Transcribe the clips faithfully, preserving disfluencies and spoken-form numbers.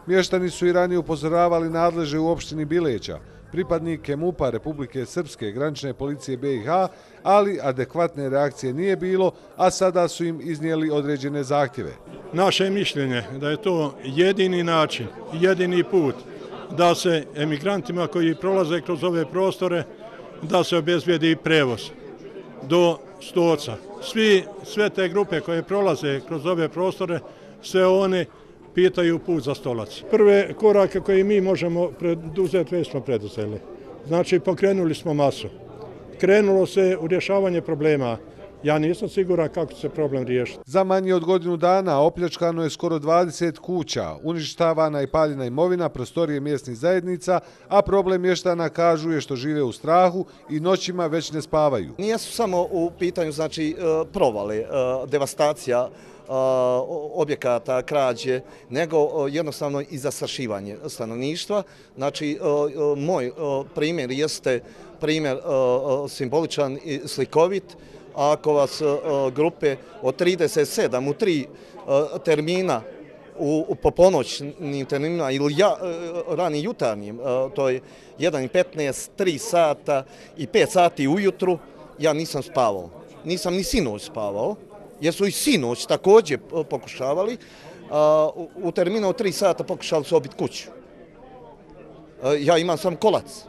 Mještani su i ranije upozoravali nadležne u opštini Bileća, pripadnike MUP-a Republike Srpske, granične policije B i H, ali adekvatne reakcije nije bilo, a sada su im iznijeli određene zahtjeve. Naše mišljenje da je to jedini način, jedini put da se emigrantima koji prolaze kroz ove prostore, da se obezbijedi prevoz do Stoca. Svi, sve te grupe koje prolaze kroz ove prostore, sve one pitaju put za Stolac. Prve korake koje mi možemo preduzeti, već smo preduzeli. Znači, pokrenuli smo masu. Krenulo se u rješavanje problema. Ja nisam siguran kako će se problem riješiti. Za manje od godinu dana opljačkano je skoro dvadeset kuća, uništavana i paljena imovina, prostorije mjesnih zajednica, a problem mještana kažu je što žive u strahu i noćima već ne spavaju. Nijesu samo u pitanju znači provale, devastacija objekata, krađe, nego jednostavno i zastrašivanje stanovništva. Znači, moj primjer jeste primjer simboličan i slikovit. Ako vas grupe od trideset sedam u tri termina u poponoćnim terminima ili rani jutarnjim, to je jedan i petnaest, tri sata i pet sati ujutru, ja nisam spavao. Nisam ni sinoć spavao, jer su i sinoć također pokušavali. U terminu od tri sata pokušali su obiti kuću. Ja imam sam kolac.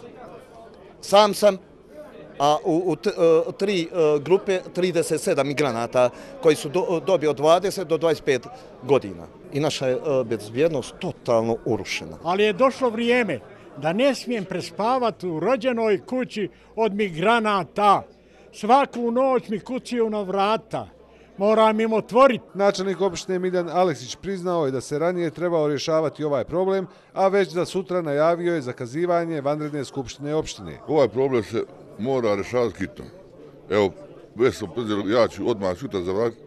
Sam sam, a u tri grupe trideset sedam migranata koji su dobili od dvadeset do dvadeset pet godina. I naša je bezbjednost totalno urušena. Ali je došlo vrijeme da ne smijem prespavati u rođenoj kući od migranata. Svaku noć mi kucaju na vrata. Moram im otvoriti. Načelnik opštine Miljan Aleksić priznao je da se ranije trebao rješavati ovaj problem, a već za sutra najavio je zakazivanje vanredne skupštine opštine. Ovaj problem se mora rješavati hitno. Evo, već sam predviđao, ja ću odmah sutra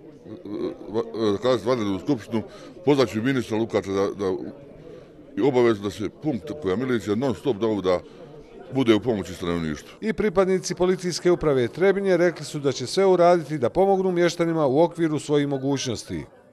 zakazati vanrednu skupštinu, pozvaću ministra Lukača da i obavezu da se punkt koja milicija non stop da da bude u pomoći stanovništvu. I pripadnici policijske uprave Trebinje rekli su da će sve uraditi da pomognu mještanima u okviru svojih mogućnosti.